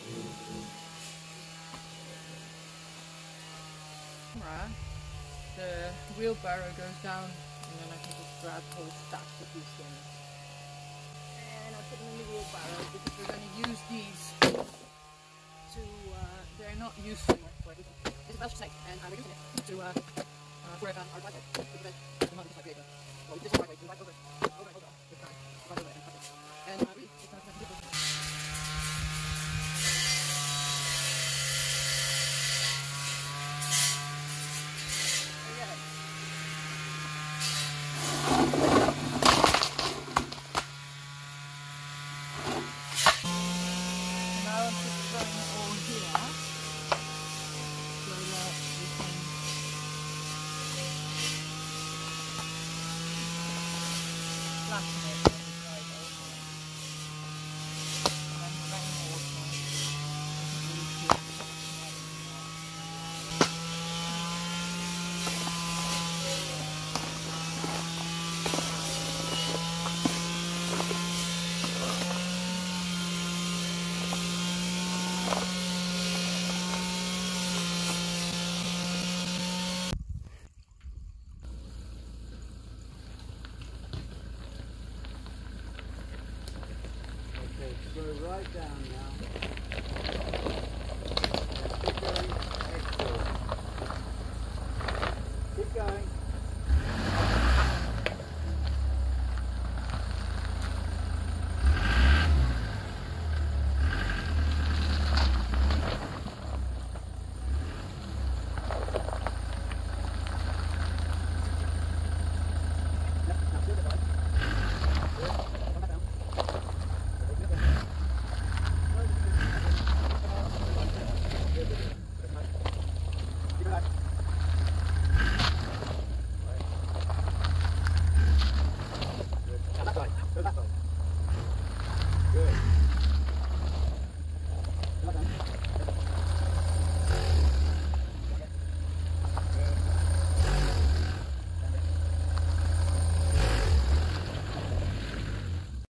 The wheelbarrow goes down, and then I can just grab whole stacks of these things. And I put them in the wheelbarrow because we're going to use these to, they're not useful. It's a Welsh snake, and we're using it to, for our driveway. It's not just like the well, this is the driveway, we ride over this time, ride over it and cut it. And really, it's not difficult. Go right down now.